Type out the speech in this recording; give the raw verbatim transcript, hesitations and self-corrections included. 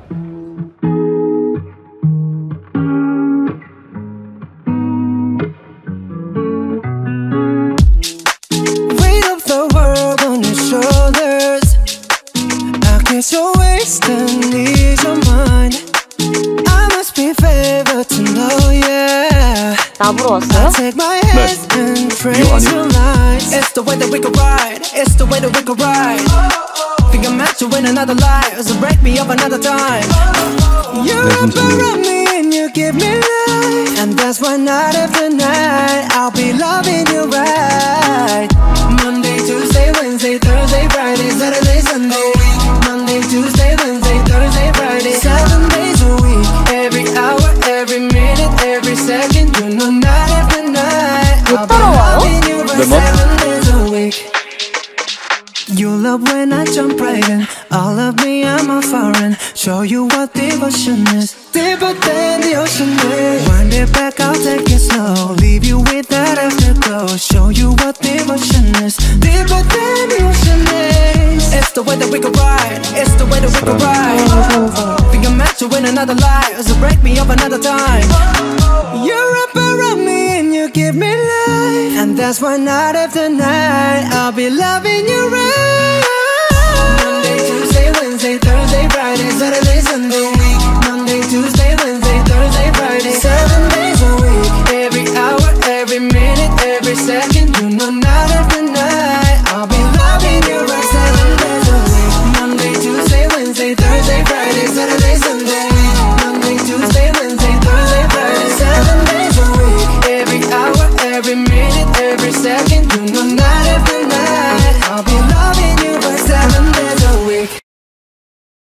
Weight of the world on your shoulders. I guess you're wasting, ease your mind. I must be favored to know, yeah. 나보러 I 왔어요? take my hands and praise your lies. It's the way that we could ride. It's the way that we could ride. Think I'm meant to win another life, so break me up another time. You wrap around me and you give me life, and that's why night after night I'll be loving you right. Monday, Tuesday, Wednesday, Thursday, Friday, Saturday, Sunday. Monday, Tuesday, Wednesday, Thursday, Friday, seven days a week. Every hour, every minute, every second. You know night after night I'll be loving you right seven days a week. You love when I jump right in. All of me, I'm a foreign. Show you what devotion is. Deeper than the ocean is. Wind it back, I'll take it slow. Leave you with that afterglow. Show you what devotion is. Deeper than the ocean is. It's the way that we could ride. It's the way that we could ride. Think I'm meant to win another life, so break me up another time. You wrap around me and you give me life, and that's why night after night I'll be loving you right. Monday, Tuesday, Wednesday, Thursday, Friday, Saturday, Sunday. Monday, Tuesday, Wednesday, Thursday, Friday, seven days a week. Every hour, every minute, every second. You know night after night I'll be loving you right seven days a week. Monday, Tuesday, Wednesday, Thursday, Friday, Saturday, Sunday.